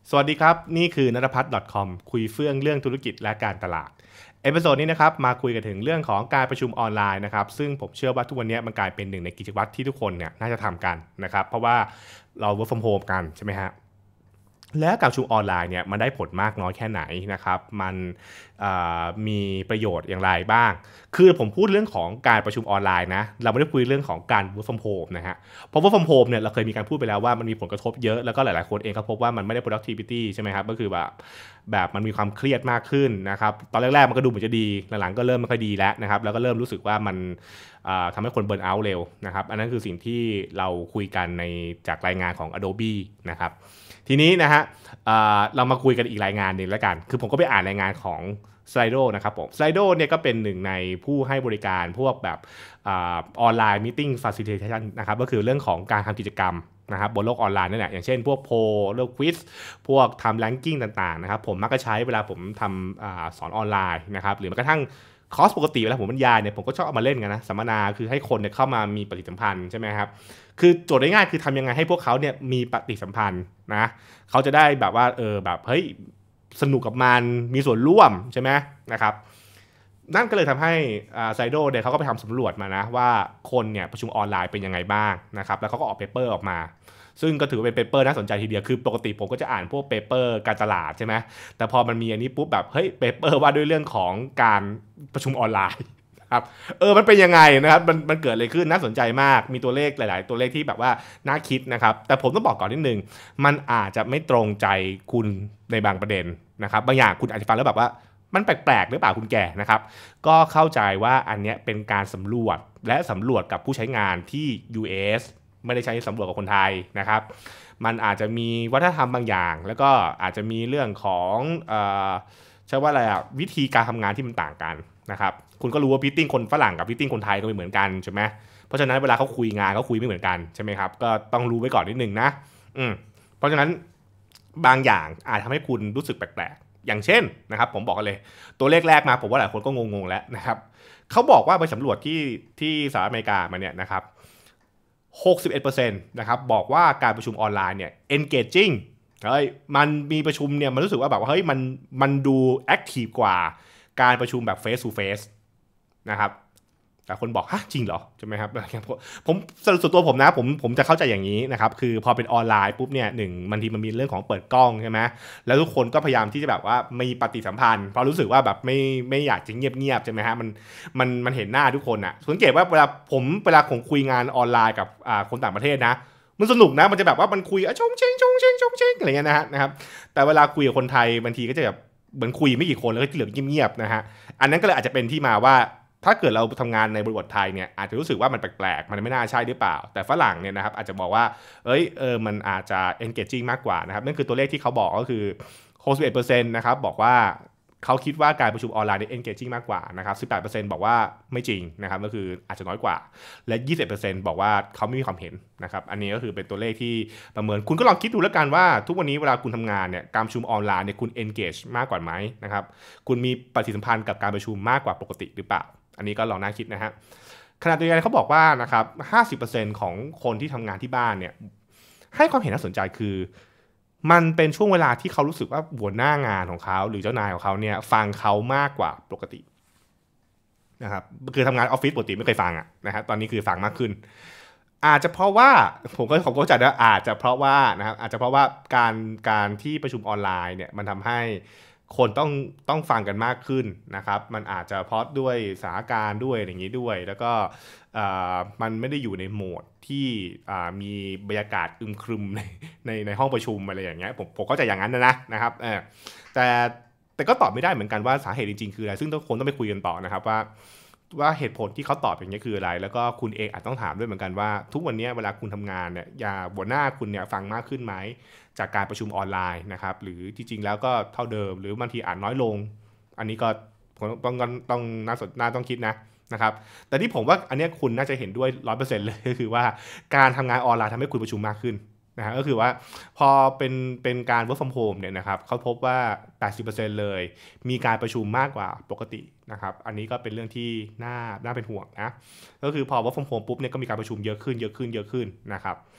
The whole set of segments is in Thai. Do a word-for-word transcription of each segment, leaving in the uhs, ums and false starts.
สวัสดีครับนี่คือนัทพัฒน์ .com คุยเฟื่องเรื่องธุรกิจและการตลาดเอพิโซดนี้นะครับมาคุยกันถึงเรื่องของการประชุมออนไลน์นะครับซึ่งผมเชื่อว่าทุกวันนี้มันกลายเป็นหนึ่งในกิจวัตรที่ทุกคนเนี่ยน่าจะทำกันนะครับเพราะว่าเรา work from home กันใช่ไหมฮะและการประชุมออนไลน์เนี่ยมันได้ผลมากน้อยแค่ไหนนะครับมันมีประโยชน์อย่างไรบ้างคือผมพูดเรื่องของการประชุมออนไลน์นะเราไม่ได้คุยเรื่องของการ work from home นะฮะเพราะ work from home เนี่ยเราเคยมีการพูดไปแล้วว่ามันมีผลกระทบเยอะแล้วก็หลายๆคนเองก็พบว่ามันไม่ได้ productivity ใช่ไหมครับก็คือแบบแบบมันมีความเครียดมากขึ้นนะครับตอนแรกๆมันก็ดูเหมือนจะดีหลังๆก็เริ่มไม่ค่อยดีแล้วนะครับแล้วก็เริ่มรู้สึกว่ามันทำให้คนเบิร์นเอาท์เร็วนะครับอันนั้นคือสิ่งที่เราคุยกันในจากรายงานของ Adobe นะครับทีนี้นะฮะเรามาคุยกันอีกรายงานหนึ่งแล้วกันคือผมก็ไปอ่านรายงานของ Slido นะครับผม Slido เนี่ยก็เป็นหนึ่งในผู้ให้บริการพวกแบบออนไลน์มีติ้งฟาซิลิเทชันนะครับก็คือเรื่องของการทำกิจกรรมนะครับบนโลกออนไลน์นั่นแหละอย่างเช่นพวกโพลเรื่องควิสพวกทำแรงกิ้งต่างๆนะครับผมมักจะใช้เวลาผมทำอสอนออนไลน์นะครับหรือแม้กระทั่งคอร์สปกติเวลาผมบรรยายเนี่ยผมก็ชอบเอามาเล่นกันนะสัมมนาคือให้คนเนี่ยเข้ามามีปฏิสัมพันธ์ใช่ไหมครับคือโจทย์ง่ายๆคือทำยังไงให้พวกเขาเนี่ยมีปฏิสัมพันธ์นะเขาจะได้แบบว่าเออแบบเฮ้ยสนุกกับมันมีส่วนร่วมใช่ไหมนะครับนั่นก็เลยทำให้ไซโดเนี่ยเขาก็ไปทำสำรวจมานะว่าคนเนี่ยประชุมออนไลน์เป็นยังไงบ้างนะครับแล้วเขาก็ออกเปเปอร์ออกมาซึ่งก็ถือเป็นเปเปอร์น่าสนใจทีเดียวคือปกติผมก็จะอ่านพวกเปเปอร์การตลาดใช่ไหมแต่พอมันมีอันนี้ปุ๊บแบบเฮ้ยเปเปอร์ว่าด้วยเรื่องของการประชุมออนไลน์ครับเออมันเป็นยังไงนะครับมันมันเกิดอะไรขึ้นน่าสนใจมากมีตัวเลขหลายๆตัวเลขที่แบบว่าน่าคิดนะครับแต่ผมต้องบอกก่อนนิดนึงมันอาจจะไม่ตรงใจคุณในบางประเด็นนะครับบางอย่างคุณอาจจะฟังแล้วแบบว่ามันแปลกๆหรือเปล่าคุณแก่นะครับก็เข้าใจว่าอันนี้เป็นการสำรวจและสำรวจกับผู้ใช้งานที่ ยู เอส ไม่ได้ใช้สำรวจกับคนไทยนะครับมันอาจจะมีวัฒนธรรมบางอย่างแล้วก็อาจจะมีเรื่องของเอ่อใช่ว่าอะไรอ่ะวิธีการทำงานที่มันต่างกันนะครับคุณก็รู้ว่าพิตติ้งคนฝรั่งกับพิตติ้งคนไทยก็ไม่เหมือนกันใช่ไหมเพราะฉะนั้นเวลาเขาคุยงานเขาคุยไม่เหมือนกันใช่ไหมครับก็ต้องรู้ไว้ก่อนนิดนึงนะอืมเพราะฉะนั้นบางอย่างอาจทำให้คุณรู้สึกแปลกๆอย่างเช่นนะครับผมบอกกันเลยตัวเลขแรกมาผมว่าหลายคนก็งงๆแล้วนะครับเขาบอกว่าไปสำรวจที่ที่สหรัฐอเมริกามาเนี่ยนะครับหกสิบเอ็ดเปอร์เซ็นต์ นะครับบอกว่าการประชุมออนไลน์เนี่ย engaging เฮ้ยมันมีประชุมเนี่ยมันรู้สึกว่าแบบว่าเฮ้ยมันมันดู active กว่าการประชุมแบบ face to face นะครับแต่คนบอกฮะจริงเหรอใช่ไหมครับผมส่วนตัวผมนะผมผมจะเข้าใจอย่างนี้นะครับคือพอเป็นออนไลน์ปุ๊บเนี่ยหนึ่งบางทีมันมีเรื่องของเปิดกล้องใช่ไหมแล้วทุกคนก็พยายามที่จะแบบว่ามีปฏิสัมพันธ์เพราะรู้สึกว่าแบบไม่ไม่อยากจะเงียบๆใช่ไหมฮะมันมันมันเห็นหน้าทุกคนอ่ะสังเกตว่าเวลาผมเวลาผมคุยงานออนไลน์กับอ่าคนต่างประเทศนะมันสนุกนะมันจะแบบว่ามันคุยอะชงเชงชงเชงชงเชงอะไรเงี้ยนะฮะนะครับแต่เวลาคุยกับคนไทยบางทีก็จะแบบเหมือนคุยไม่กี่คนแล้วก็เหลือเงียบๆนะฮะอันนั้นก็เลยอาจจะเป็นที่มาว่าถ้าเกิดเราทำงานในบริบทไทยเนี่ยอาจจะรู้สึกว่ามันแปลกๆมันไม่น่าใช่หรือเปล่าแต่ฝรั่งเนี่ยนะครับอาจจะบอกว่าเอ้ยเออมันอาจจะ engaging มากกว่านะครับนั่นคือตัวเลขที่เขาบอกก็คือ หกสิบเอ็ดเปอร์เซ็นต์ นะครับบอกว่าเขาคิดว่าการประชุมออนไลน์เนี่ย engaging มากกว่านะครับ สิบแปดเปอร์เซ็นต์ บอกว่าไม่จริงนะครับก็คืออาจจะน้อยกว่าและ ยี่สิบเปอร์เซ็นต์ บอกว่าเขาไม่มีความเห็นนะครับอันนี้ก็คือเป็นตัวเลขที่ประเมินคุณก็ลองคิดดูแล้วกันว่าทุกวันนี้เวลาคุณทำงานเนี่ยการประชุมออนไลน์เนี่ยคุณ engage มากกว่าไหมนะครับคุณมีปฏิสัมพันธ์กับการประชุมมากกว่าปกติหรือเปล่าอันนี้ก็ลองน่าคิดนะฮะขณะเดียวกันเขาบอกว่านะครับ ห้าสิบเปอร์เซ็นต์ ของคนที่ทำงานที่บ้านเนี่ยให้ความเห็นน่าสนใจคือมันเป็นช่วงเวลาที่เขารู้สึกว่าหัวหน้างานของเขาหรือเจ้านายของเขาเนี่ยฟังเขามากกว่าปกตินะครับคือทำงานออฟฟิศปกติไม่เคยฟังอะนะฮะตอนนี้คือฟังมากขึ้นอาจจะเพราะว่าผมก็ผมก็จัดว่าอาจจะเพราะว่านะครับอาจจะเพราะว่าการการที่ประชุมออนไลน์เนี่ยมันทำให้คนต้องต้องฟังกันมากขึ้นนะครับมันอาจจะเพราะด้วยสถานการณ์ด้วยอย่างนี้ด้วยแล้วก็มันไม่ได้อยู่ในโหมดที่มีบรรยากาศอึมครึมในในในห้องประชุมอะไรอย่างเงี้ยผมผมก็จะอย่างนั้นนะนะครับแต่แต่ก็ตอบไม่ได้เหมือนกันว่าสาเหตุจริงๆคืออะไรซึ่งทุกคนต้องไปคุยกันต่อนะครับว่าว่าเหตุผลที่เขาตอบอย่างนี้คืออะไรแล้วก็คุณเองอาจต้องถามด้วยเหมือนกันว่าทุกวันนี้เวลาคุณทำงานเนี่ยอย่าหัวหน้าคุณเนี่ยฟังมากขึ้นไหมจากการประชุมออนไลน์นะครับหรือจริงๆแล้วก็เท่าเดิมหรือบางทีอ่านน้อยลงอันนี้ก็ต้องต้องต้องน่าสนน่าต้องคิดนะนะครับแต่ที่ผมว่าอันนี้คุณน่าจะเห็นด้วย ร้อยเปอร์เซ็นต์ เลยก็คือว่าการทำงานออนไลน์ทำให้คุณประชุมมากขึ้นนะฮะก็คือว่าพอเป็นเป็นการ work from home เนี่ยนะครับเขาพบว่า แปดสิบเปอร์เซ็นต์ เลยมีการประชุมมากกว่าปกตินะครับอันนี้ก็เป็นเรื่องที่น่าน่าเป็นห่วงนะก็คือพอ work from home ปุ๊บเนี่ยก็มีการประชุมเยอะขึ้นเยอะขึ้นเยอะขึ้นนะครับ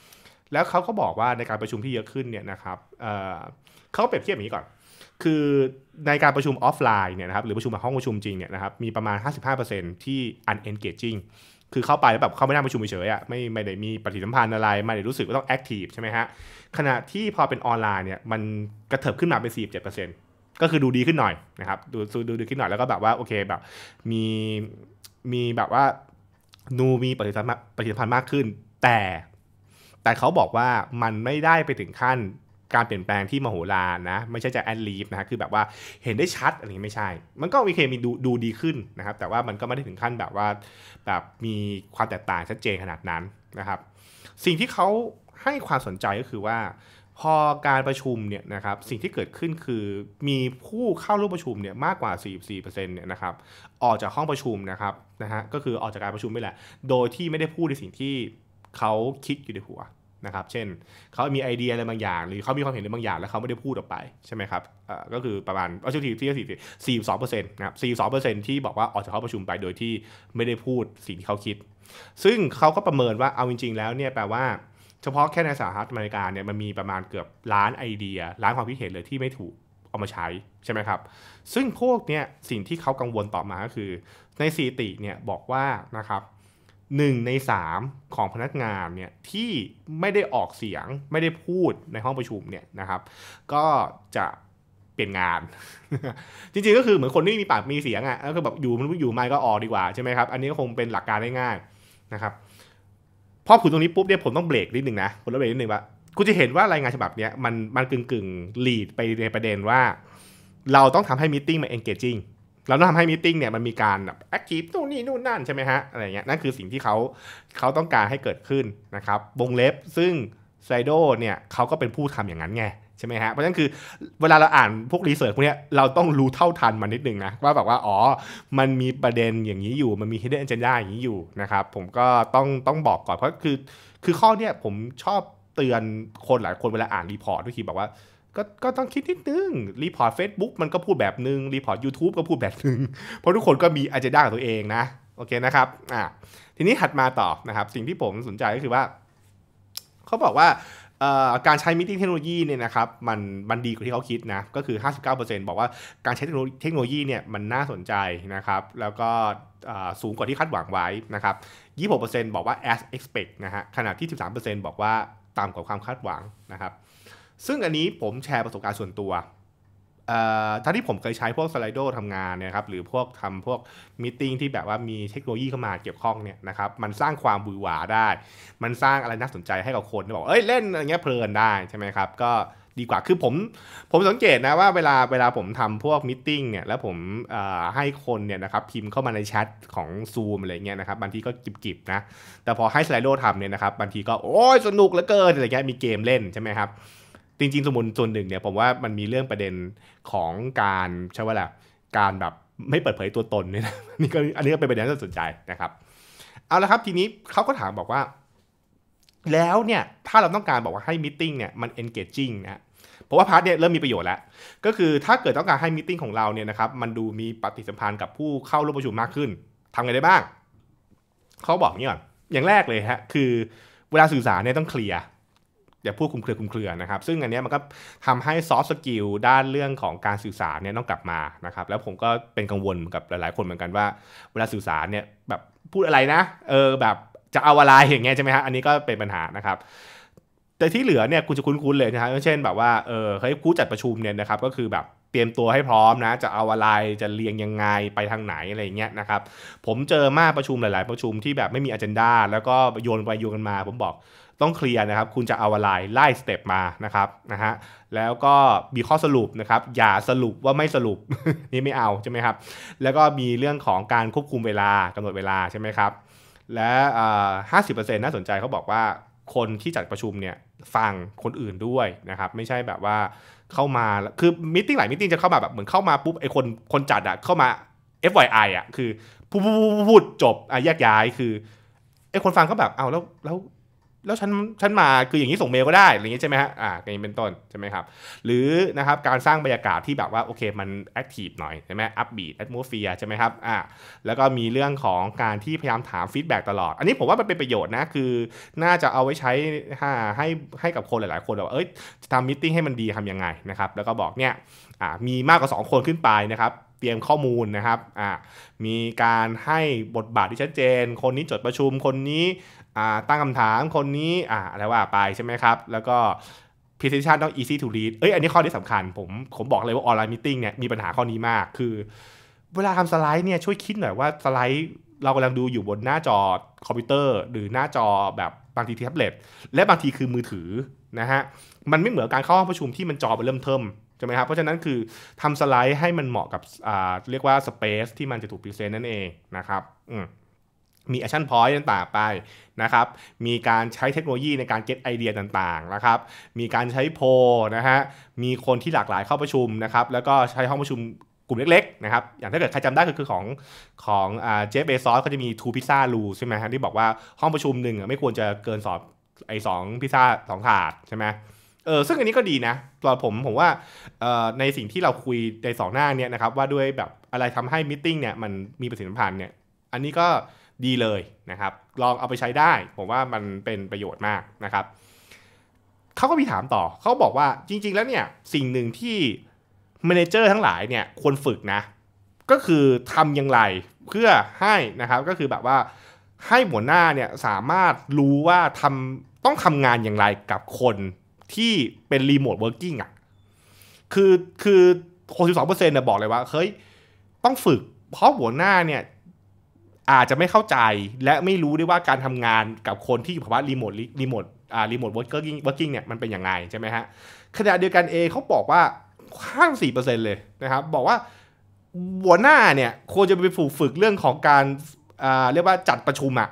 แล้วเขาก็บอกว่าในการประชุมที่เยอะขึ้นเนี่ยนะครับเอ่อเขาเปรียบเทียบอย่างนี้ก่อนคือในการประชุมออฟไลน์เนี่ยนะครับหรือประชุมในห้องประชุมจริงเนี่ยนะครับมีประมาณ ห้าสิบห้าเปอร์เซ็นต์ ที่ unengaging คือเข้าไปแล้วแบบเข้าไม่นั่งประชุมเฉยๆอ่ะไม่ไม่ได้มีปฏิสัมพันธ์อะไรไม่ได้รู้สึกว่าต้อง active ใช่ไหมฮะขณะที่พอเป็นออนไลน์เนี่ยมันกระเถิบขึ้นมาเป็น สี่สิบเจ็ดเปอร์เซ็นต์ ก็คือดูดีขึ้นหน่อยนะครับดูดูดีขึ้นหน่อยแล้วก็แบบว่าโอเคแบบมีมีแบบว่าดูมีปฏิสัมพันธ์ปฏิสัมพันธ์มากขึ้นแต่แต่เขาบอกว่ามันไม่ได้ไปถึงขั้นการเปลี่ยนแปลงที่มโหฬารนะไม่ใช่จะแอดลีฟนะคือแบบว่าเห็นได้ชัดอะไรนี้ไม่ใช่มันก็โอเคมีดูดูดีขึ้นนะครับแต่ว่ามันก็ไม่ได้ถึงขั้นแบบว่าแบบมีความแตกต่างชัดเจนขนาดนั้นนะครับสิ่งที่เขาให้ความสนใจก็คือว่าพอการประชุมเนี่ยนะครับสิ่งที่เกิดขึ้นคือมีผู้เข้าร่วมประชุมเนี่ยมากกว่า สี่สิบสี่เปอร์เซ็นต์ เนี่ยนะครับออกจากห้องประชุมนะครับนะฮะก็คือออกจากการประชุมไม่แหละโดยที่ไม่ได้พูดในสิ่งที่เขาคิดอยู่ในหัวนะครับเช่นเขามีไอเดียอะไรบางอย่างหรือเขามีความเห็นอะไรบางอย่างแล้วเขาไม่ได้พูดออกไปใช่ไหมครับเอ่อก็คือประมาณเอาชื่อทีที่สี่สี่สองเปอร์เซ็นต์นะครับสี่สองเปอร์เซ็นต์ที่บอกว่าออกจากห้องประชุมไปโดยที่ไม่ได้พูดสิ่งที่เขาคิดซึ่งเขาก็ประเมินว่าเอาจริงๆแล้วเนี่ยแปลว่าเฉพาะแค่ในสหรัฐอเมริกาเนี่ยมันมีประมาณเกือบล้านไอเดียล้านความคิดเห็นเลยที่ไม่ถูกเอามาใช้ใช่ไหมครับซึ่งพวกเนี้ยสิ่งที่เขากังวลต่อมาก็คือในสถิติเนี่ยบอกว่านะครับหนึ่งในสามของพนักงานเนี่ยที่ไม่ได้ออกเสียงไม่ได้พูดในห้องประชุมเนี่ยนะครับก็จะเปลี่ยนงาน จริงๆก็คือเหมือนคนที่มีปากมีเสียงอ่ะก็คือแบบอยู่มันอยู่ไม่ก็ออกดีกว่าใช่ไหมครับอันนี้ก็คงเป็นหลักการง่ายๆนะครับพอถึงตรงนี้ปุ๊บเนี่ยผมต้องเบรกนิดนึงนะผมต้องเบรกนิดนึงว่าคุณจะเห็นว่ารายงานฉบับนี้มันมันกึ่งกึ่งลีดไปในประเด็นว่าเราต้องทำให้มีตติ้งมัน engaging เราต้องทำให้มีตติ้งเนี่ยมันมีการแบบ active นู่นนี่นู่นนั่นใช่ไหมฮะอะไรเงี้ยนั่นคือสิ่งที่เขาเขาต้องการให้เกิดขึ้นนะครับวงเล็บซึ่ง Slido เนี่ยเขาก็เป็นผู้ทำอย่างนั้นไงใช่ไหมฮะเพราะฉะนั้นคือเวลาเราอ่านพวกรีเสิร์ชพวกนี้เราต้องรู้เท่าทันมันนิดนึงนะว่าแบบว่าอ๋อมันมีประเด็นอย่างนี้อยู่มันมี hidden agenda อย่างนี้อยู่นะครับผมก็ต้องต้องบอกก่อนเพราะคือคือข้อเนี้ยผมชอบเตือนคนหลายคนเวลาอ่านรีพอร์ตทุกทีบอกว่าก็ก็ต้องคิดนิดนึงรีพอร์ต Facebook มันก็พูดแบบนึงรีพอร์ต YouTube ก็พูดแบบนึงเพราะทุกคนก็มี agenda ของตัวเองนะโอเคนะครับอ่ะทีนี้ถัดมาต่อนะครับสิ่งที่ผมสนใจก็คือว่าเขาบอกว่าการใช้มิ팅เทคโนโลยีเนี่ยนะครับมันมันดีกว่าที่เขาคิดนะก็คือ ห้าสิบเก้าเปอร์เซ็นต์ บอกว่าการใช้เทคโนโลยีเนี่ยมันน่าสนใจนะครับแล้วก็สูงกว่าที่คาดหวังไว้นะครับ ยี่สิบหกเปอร์เซ็นต์ บอกว่า as expect นะฮะขณะที่ สิบสามเปอร์เซ็นต์ บอกว่าต่ำกว่าความคาดหวังนะครับซึ่งอันนี้ผมแชร์ประสบการณ์ส่วนตัวทั้งที่ผมเคยใช้พวก Slido ทำงานเนี่ยครับหรือพวกทำพวกมีตติ้งที่แบบว่ามีเทคโนโลยีเข้ามาเกี่ยวข้องเนี่ยนะครับมันสร้างความบือหวาได้มันสร้างอะไรน่าสนใจให้กับคนบอกเอ้ยเล่นอะไรเงี้ยเพลินได้ใช่ไหมครับก็ดีกว่าคือผมผมสังเกตนะว่าเวลาเวลาผมทำพวกมีตติ้งเนี่ยแล้วผมให้คนเนี่ยนะครับพิมพ์เข้ามาในแชทของ Zoom อะไรเงี้ยนะครับบางทีก็กิบๆนะแต่พอให้ Slido ทำเนี่ยนะครับบางทีก็โอ้ยสนุกเหลือเกินอะไรเงี้ยมีเกมเล่นใช่ไหมครับจริงๆสมุนส่วนหนึ่งเนี่ยผมว่ามันมีเรื่องประเด็นของการใช่ว่าแหละการแบบไม่เปิดเผยตัวตนเนี่ยนะนี่ก็อันนี้ก็เป็นประเด็นที่น่าสนใจนะครับเอาละครับทีนี้เขาก็ถามบอกว่าแล้วเนี่ยถ้าเราต้องการบอกว่าให้มีตติ้งเนี่ยมัน engaging นะเพราะว่าพาร์ทเนี่ยเริ่มมีประโยชน์แล้วก็คือถ้าเกิดต้องการให้มีตติ้งของเราเนี่ยนะครับมันดูมีปฏิสัมพันธ์กับผู้เข้าร่วมประชุมมากขึ้นทำไงได้บ้างเขาบอกนี่ก่อนอย่างแรกเลยฮะคือเวลาสื่อสารเนี่ยต้องเคลียร์อย่าพูดคลุมเครือคลุมเครือนะครับซึ่งอันนี้มันก็ทำให้ซอฟต์สกิลด้านเรื่องของการสื่อสารเนี่ยต้องกลับมานะครับแล้วผมก็เป็นกังวลกับหลายๆคนเหมือนกันว่าเวลาสื่อสารเนี่ยแบบพูดอะไรนะเออแบบจะเอาอะไรอย่างเงี้ยใช่ไหมฮะอันนี้ก็เป็นปัญหานะครับแต่ที่เหลือเนี่ยคุณจะคุ้นๆเลยนะครับเช่นแบบว่าเออเฮ้ยผู้จัดประชุมเนี่ยนะครับก็คือแบบเตรียมตัวให้พร้อมนะจะเอาอะไรจะเรียงยังไงไปทางไหนอะไรเงี้ยนะครับผมเจอมากประชุมหลายๆประชุมที่แบบไม่มีอเจนดาแล้วก็โยนไปโยนกันมาผมบอกต้องเคลียร์นะครับคุณจะเอาอะไรไล่สเต็ปมานะครับนะฮะแล้วก็มีข้อสรุปนะครับอย่าสรุปว่าไม่สรุป นี่ไม่เอาใช่ไหมครับแล้วก็มีเรื่องของการควบคุมเวลากำหนดเวลาใช่ไหมครับและห้าสิบเปอร์เซ็นต์น่าสนใจเขาบอกว่าคนที่จัดประชุมเนี่ยฟังคนอื่นด้วยนะครับไม่ใช่แบบว่าเข้ามาคือมีตติ้งหลายมีตติ้งจะเข้ามาแบบเหมือนเข้ามาปุ๊บไอ้คนคนจัดอะเข้ามา เอฟ วาย ไอ อ่ะคือพูดพูดจบอ่ะแยกย้ายคือไอ้คนฟังก็แบบเอาแล้วแล้วแล้วฉันฉันมาคืออย่างนี้ส่งเมลก็ได้อะไรอย่างนี้ใช่ไหมฮะอ่าอย่างนี้เป็นต้นใช่ไหมครับหรือนะครับการสร้างบรรยากาศที่แบบว่าโอเคมันแอคทีฟหน่อยใช่ไหมอัพบีทแอทโมสเฟียร์ใช่ไหมครับอ่าแล้วก็มีเรื่องของการที่พยายามถามฟีดแบ็กตลอดอันนี้ผมว่ามันเป็นประโยชน์นะคือน่าจะเอาไว้ใช้ให้ให้กับคนหลายๆคนว่าเอ้ยจะทำมิทติ้งให้มันดีทำยังไงนะครับแล้วก็บอกเนี่ยอ่ามีมากกว่าสองคนขึ้นไปนะครับเตรียมข้อมูลนะครับอ่ามีการให้บทบาทที่ชัดเจนคนนี้จดประชุมคนนี้ตั้งคำถามคนนี้อ่าอะไรว่าไปใช่ไหมครับแล้วก็ presentation ต้อง easy to read เอ้ยอันนี้ข้อที่สำคัญผมผมบอกเลยว่าออนไลน์มีตติ้งเนี่ยมีปัญหาข้อนี้มากคือเวลาทำสไลด์เนี่ยช่วยคิดหน่อยว่าสไลด์เรากำลังดูอยู่บนหน้าจอคอมพิวเตอร์หรือหน้าจอแบบบางทีแท็บเล็ตและบางทีคือมือถือนะฮะมันไม่เหมือนการเข้าห้องประชุมที่มันจอเป็นเริ่มเทิมใช่ไหมครับเพราะฉะนั้นคือทำสไลด์ให้มันเหมาะกับอ่าเรียกว่าสเปซที่มันจะถูกพรีเซนต์นั่นเองนะครับอืมมีแอคชั่นพอยต์ต่างๆไปนะครับมีการใช้เทคโนโลยีในการเก็ตไอเดียต่างๆนะครับมีการใช้โพลนะฮะมีคนที่หลากหลายเข้าประชุมนะครับแล้วก็ใช้ห้องประชุมกลุ่มเล็กๆนะครับอย่างถ้าเกิดใครจำได้ก็คือของของอ่าเจฟเบซอสก็จะมีทูพิซซ่ารูใช่ไหมฮะที่บอกว่าห้องประชุมหนึ่งไม่ควรจะเกินสองไอ้สองพิซซ่าสองถาดใช่ไหมเออซึ่งอันนี้ก็ดีนะตอนผมผมว่าในสิ่งที่เราคุยในสองหน้าเนี่ยนะครับว่าด้วยแบบอะไรทำให้มิทติ้งเนี่ยมันมีประสิทธิภาพเนี่ยอันนี้ก็ดีเลยนะครับลองเอาไปใช้ได้ผมว่ามันเป็นประโยชน์มากนะครับเขาก็มีถามต่อเขาบอกว่าจริงๆแล้วเนี่ยสิ่งหนึ่งที่แมเนเจอร์ทั้งหลายเนี่ยควรฝึกนะก็คือทำอย่างไรเพื่อให้นะครับก็คือแบบว่าให้หัวหน้าเนี่ยสามารถรู้ว่าทำต้องทำงานอย่างไรกับคนที่เป็นรีโมทเวิร์กิ่งอ่ะคือคือหกสิบสองเปอร์เซ็นต์เนี่ยบอกเลยว่าเฮ้ยต้องฝึกเพราะหัวหน้าเนี่ยอาจจะไม่เข้าใจและไม่รู้ด้วยว่าการทำงานกับคนที่อยู่ภาวะรีโมทรีโมทอ่ารีโมทเวิร์กิ่งเวิร์กิ่งเนี่ยมันเป็นยังไงใช่ไหมฮะขณะเดียวกันเองเขาบอกว่าห้าสิบสี่เปอร์เซ็นต์เลยนะครับบอกว่าหัวหน้าเนี่ยควรจะไปฝึกฝึกเรื่องของการอ่าเรียกว่าจัดประชุมอะ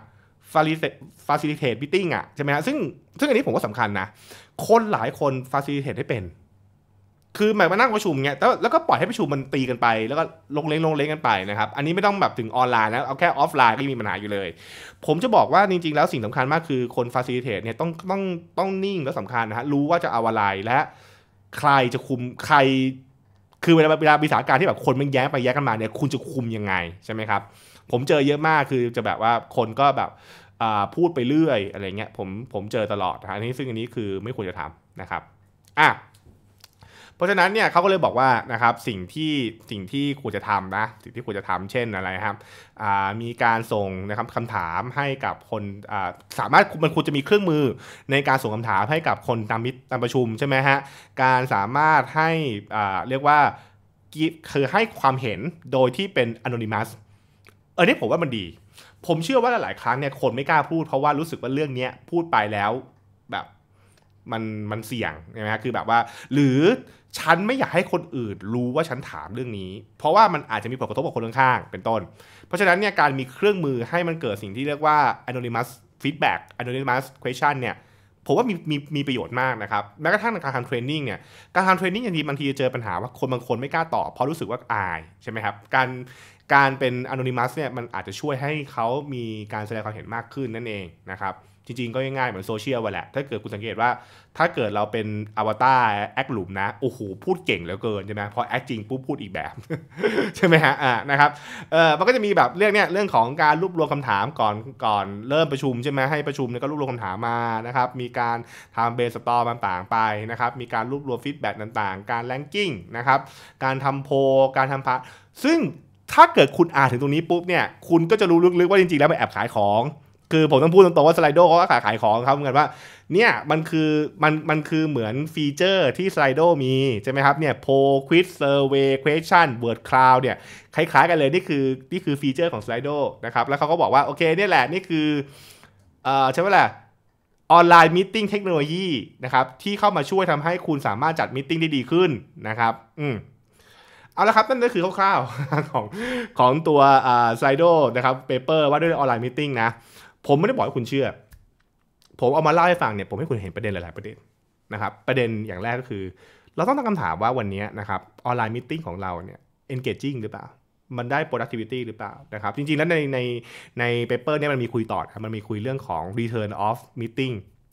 facilitate meeting อ่ะใช่ไหมฮะซึ่งซึ่งอันนี้ผมว่าสำคัญนะคนหลายคน facilitate ให้เป็นคือหมายมานั่งประชุมเงี้ยแล้วแล้วก็ปล่อยให้ประชุมมันตีกันไปแล้วก็ลงเล้งลงเล้งกันไปนะครับอันนี้ไม่ต้องแบบถึงออนไลน์แล้วเอาแค่ออฟไลน์ก็มีปัญหาอยู่เลยผมจะบอกว่าจริงๆแล้วสิ่งสำคัญมากคือคน facilitate เนี่ยต้องต้องต้องนิ่งและสำคัญนะฮะรู้ว่าจะเอาอะไรและใครจะคุมใครคือเวลาเวลามีสถานการณ์ที่แบบคนมันแย้งไปแย้งกันมาเนี่ยคุณจะคุมยังไงใช่ไหมครับผมเจอเยอะมากคือจะแบบว่าคนก็แบบพูดไปเรื่อยอะไรเงี้ยผมผมเจอตลอดนะอันนี้ซึ่งอันนี้คือไม่ควรจะทำนะครับอ่ะเพราะฉะนั้นเนี่ยเขาก็เลยบอกว่านะครับสิ่งที่สิ่งที่ควรจะทำนะสิ่งที่ควรจะทำเช่นอะไรครับมีการส่งนะครับคำถามให้กับคนสามารถมันควรจะมีเครื่องมือในการส่งคำถามให้กับคนตามมิตรตามประชุมใช่ไหมฮะการสามารถให้เรียกว่าคือให้ความเห็นโดยที่เป็น anonymous เออนี่ผมว่ามันดีผมเชื่อว่าหลายครั้งเนี่ยคนไม่กล้าพูดเพราะว่ารู้สึกว่าเรื่องนี้พูดไปแล้วแบบมันมันเสี่ยงใช่ไหมฮะคือแบบว่าหรือฉันไม่อยากให้คนอื่นรู้ว่าฉันถามเรื่องนี้เพราะว่ามันอาจจะมีผลกระทบกับคนข้างๆเป็นต้นเพราะฉะนั้นเนี่ยการมีเครื่องมือให้มันเกิดสิ่งที่เรียกว่า anonymous feedback anonymous question เนี่ยผมว่ามีมีมีประโยชน์มากนะครับแม้กระทั่งในการทำเทรนนิ่งเนี่ยการทำเทรนนิ่งอย่างทีบางทีจะเจอปัญหาว่าคนบางคนไม่กล้าตอบเพราะรู้สึกว่าอายใช่ไหมครับการการเป็น anonymous เนี่ยมันอาจจะช่วยให้เขามีการแสดงความเห็นมากขึ้นนั่นเองนะครับจริงๆก็ง่ายๆเหมือนโซเชียลไปแหละถ้าเกิดคุณสังเกตว่าถ้าเกิดเราเป็นอวตารแอคหลุมนะโอ้โหพูดเก่งเหลือเกินใช่ไหมพอแอคจริงปุ๊บพูดอีกแบบ ใช่ไหมฮะอ่านะครับเออมันก็จะมีแบบเรื่องเนี้ยเรื่องของการรวบรวมคำถามก่อนก่อนเริ่มประชุมใช่ไหมให้ประชุมเนี่ยก็รวบรวมคำถามมานะครับมีการทำเบสตอร์ต่างๆไปนะครับมีการรวบรวมฟีดแบ็กต่างๆการแลนกิ้งนะครับการทำโพลการทำพาซึ่งถ้าเกิดคุณอ่านถึงตรงนี้ปุ๊บเนี่ยคุณก็จะรู้ลึกๆว่าจริงๆแล้วมันแอบขายของคือผมต้องพูดตรงๆว่าสไลโดเขาก็ขายขายของครับเหมือนกันว่าเนี่ยมันคือมันมันคือเหมือนฟีเจอร์ที่สไลโดมีใช่ไหมครับเนี่ยโพลควิสเซอร์เวย์เควสชั่นเวิร์ดคลาวด์เนี่ยคล้ายๆกันเลยนี่คือนี่คือฟีเจอร์ของสไลโดนะครับแล้วเขาก็บอกว่าโอเคนี่แหละนี่คือเอ่อใช่ไหมล่ะออนไลน์มีตติ้งเทคโนโลยีนะครับที่เข้ามาช่วยทำให้คุณสามารถจัดมีตติ้งได้ดีขึ้นนะครับอืมเอาละครับนั่นก็คือคร่าวๆของของตัวสไลโดนะครับเปเปอร์ว่าด้วยออนไลน์มีตติ้งนะผมไม่ได้บอกให้คุณเชื่อผมเอามาเล่าให้ฟังเนี่ยผมให้คุณเห็นประเด็นหลายๆประเด็นนะครับประเด็นอย่างแรกก็คือเราต้องตั้งคำถามว่าวันนี้นะครับออนไลน์มีตติ้งของเราเนี่ย engaging หรือเปล่ามันได้ productivity หรือเปล่านะครับจริงๆแล้วในในใน paper เนี่ยมันมีคุยต่อมันมีคุยเรื่องของ return of meeting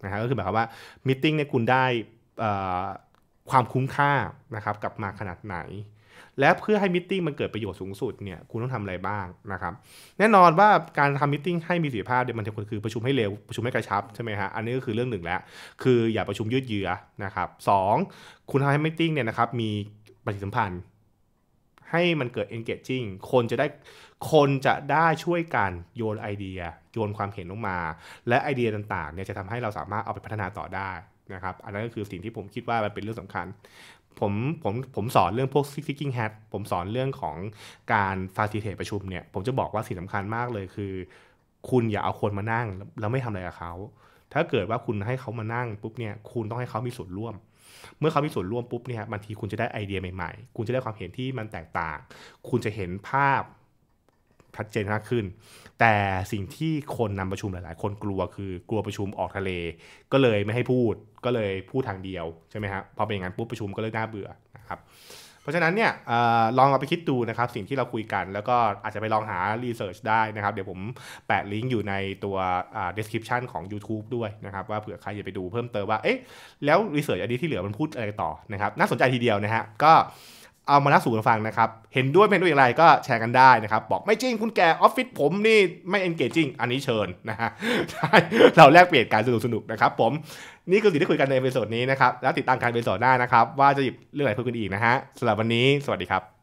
นะฮะก็คือหมายความว่ามีตติ้งเนี่ยคุณได้ความคุ้มค่านะครับกลับมาขนาดไหนและเพื่อให้มีตติ้งมันเกิดประโยชน์สูงสุดเนี่ยคุณต้องทำอะไรบ้างนะครับแน่นอนว่าการทำมีตติ้งให้มีประสิทธิภาพเนี่ยมันจะคือประชุมให้เร็วประชุมให้กระชับใช่ไหมฮะอันนี้ก็คือเรื่องหนึ่งแล้วคืออย่าประชุมยืดเยื้อนะครับสองคุณทำให้มีตติ้งเนี่ยนะครับมีปฏิสัมพันธ์ให้มันเกิด engaging คนจะได้คนจะได้ช่วยกันโยนไอเดียโยนความเห็นออกมาและไอเดียต่างๆเนี่ยจะทำให้เราสามารถเอาไปพัฒนาต่อได้นะครับอันนั้นก็คือสิ่งที่ผมคิดว่ามันเป็นเรื่องสำคัญผมผมผมสอนเรื่องพวก speaking hat ผมสอนเรื่องของการ facilitate ประชุมเนี่ยผมจะบอกว่าสิ่งสำคัญมากเลยคือคุณอย่าเอาคนมานั่งแล้วไม่ทำอะไรกับเขาถ้าเกิดว่าคุณให้เขามานั่งปุ๊บเนี่ยคุณต้องให้เขามีส่วนร่วมเมื่อเขามีส่วนร่วมปุ๊บเนี่ยบางทีคุณจะได้ไอเดียใหม่ๆคุณจะได้ความเห็นที่มันแตกต่างคุณจะเห็นภาพชัดเจนมากขึ้นแต่สิ่งที่คนนำประชุมหลายๆคนกลัวคือกลัวประชุมออกทะเลก็เลยไม่ให้พูดก็เลยพูดทางเดียวใช่ไหมครับพอเป็นอย่างนั้นปุ๊บประชุมก็เลยน่าเบื่อนะครับเพราะฉะนั้นเนี่ยอลองเอาไปคิดดูนะครับสิ่งที่เราคุยกันแล้วก็อาจจะไปลองหารีเสิร์ชได้นะครับเดี๋ยวผมแปะลิงก์อยู่ในตัว description ของ YouTube ด้วยนะครับว่าเผื่อใครจะไปดูเพิ่มเติมว่าเอ๊ะแล้วรีเสิร์ชอันนี้ที่เหลือมันพูดอะไรต่อนะครับน่าสนใจทีเดียวนะฮะก็เอามาเล่าสู่กันฟังนะครับเห็นด้วยไม่เห็นด้วยอย่างไรก็แชร์กันได้นะครับบอกไม่จริงคุณแกออฟฟิศผมนี่ไม่ engaging อันนี้เชิญนะฮะใช่เราแลกเปลี่ยนการสนุกๆนะครับผมนี่คือสิ่งที่คุยกันในเอพิโซดนี้นะครับแล้วติดตามการเอพิโซดหน้านะครับว่าจะหยิบเรื่องอะไรพูดกันอีกนะฮะสำหรับวันนี้สวัสดีครับ